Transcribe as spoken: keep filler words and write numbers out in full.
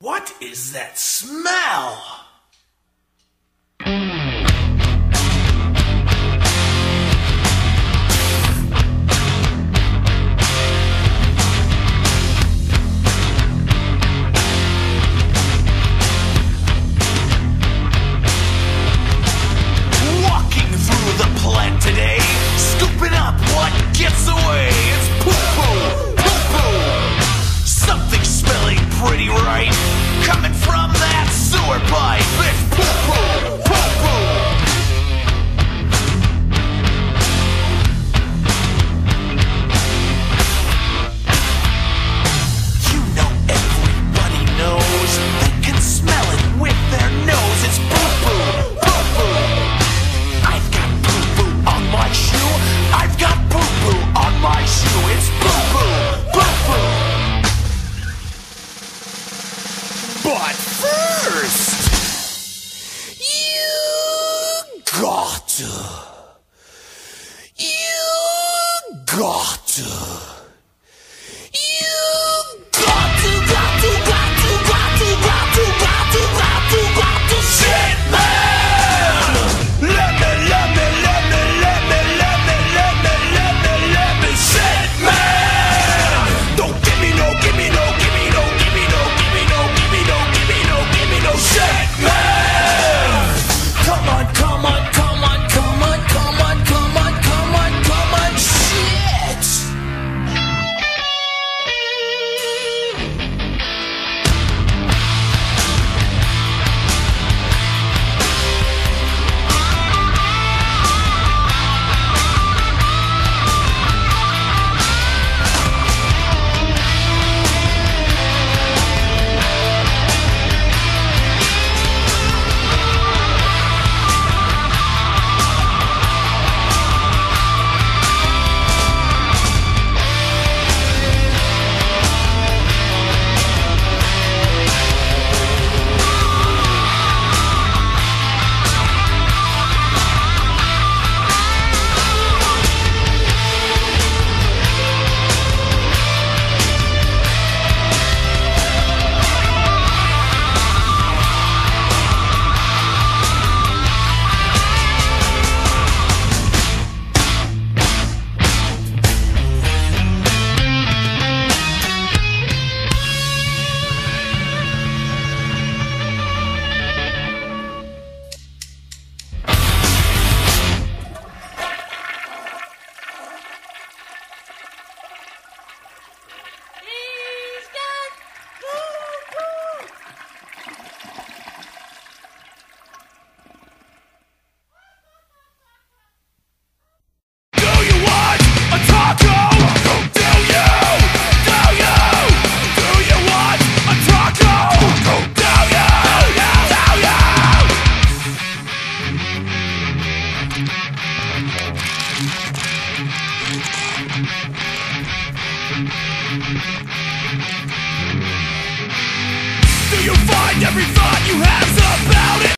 What is that smell? Walking through the plant today, scooping up what gets away. It's poo-poo, poo-poo. Something smelling pretty right, coming from that sewer pipe. It's poo-poo, poo-poo. You know everybody knows they can smell it with their nose. It's poo-poo, poo-poo. I've got poo-poo on my shoe. I've got poo-poo on my shoe. It's poo-poo, poo-poo. But first, you got to, you got to, you got to, got to, got to, got to, got to, got to, got to, got to, shit, man! Let me, let me, let me, let me, let me, let me, let me, let me, shit, man! Don't give me no, give me no, give me no, give me no, give me no, give me no, give me no, give me no shit, man! Come on, come on, come on, come on, come on, come on, come on, come on, shit! Do you find every thought you have